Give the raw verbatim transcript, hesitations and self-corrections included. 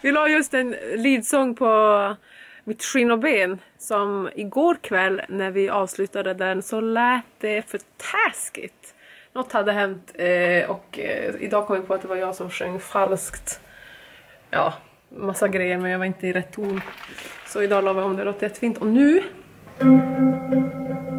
Vi la just en leadsång på mitt skinn och ben som igår kväll när vi avslutade den så lät det för taskigt. Något hade hänt eh, och eh, idag kom jag på att det var jag som sjöng falskt. Ja, massa grejer men jag var inte i rätt ton. Så idag la vi om det, låter jättefint. Och nu